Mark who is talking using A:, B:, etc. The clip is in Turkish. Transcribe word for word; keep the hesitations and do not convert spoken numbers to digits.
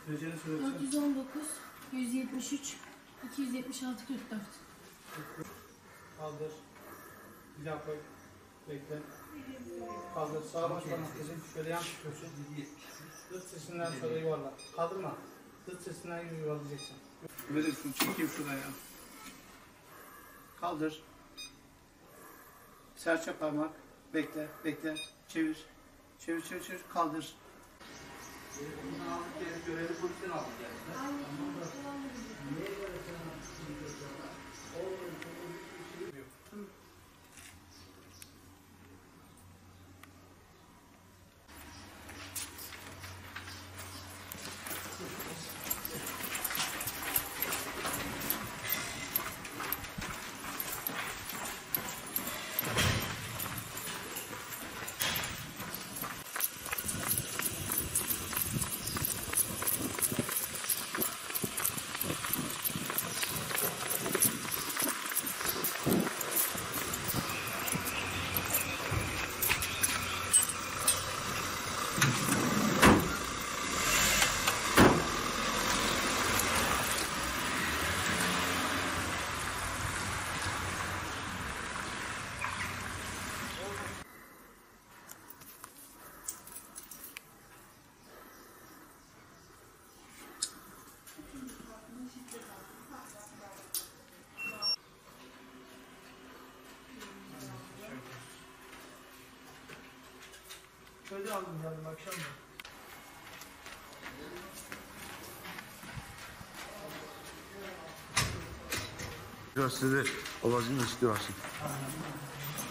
A: dört yüz on dokuz, yüz yetmiş üç, iki yüz yetmiş altı, kırk dört.
B: Kaldır. Bir daha koy. Bekle. Kaldır. Sağa baş parmak kızım. Şöyle yan tutuyorsun. Dıt sesinden sonra yuvarla. Kaldırma. Dıt sesinden yuvarlayacaksın. Böyle şunu çekeyim şuradan ya. Kaldır. Serçe parmak. Bekle. Bekle. Çevir. Çevir çevir çevir. Kaldır. Bundan aldık yani görevi polisten aldık yani. Niye böyle sana
C: Şöyle aldım yarın akşam da.
D: Biraz size ovazını istiyorsun.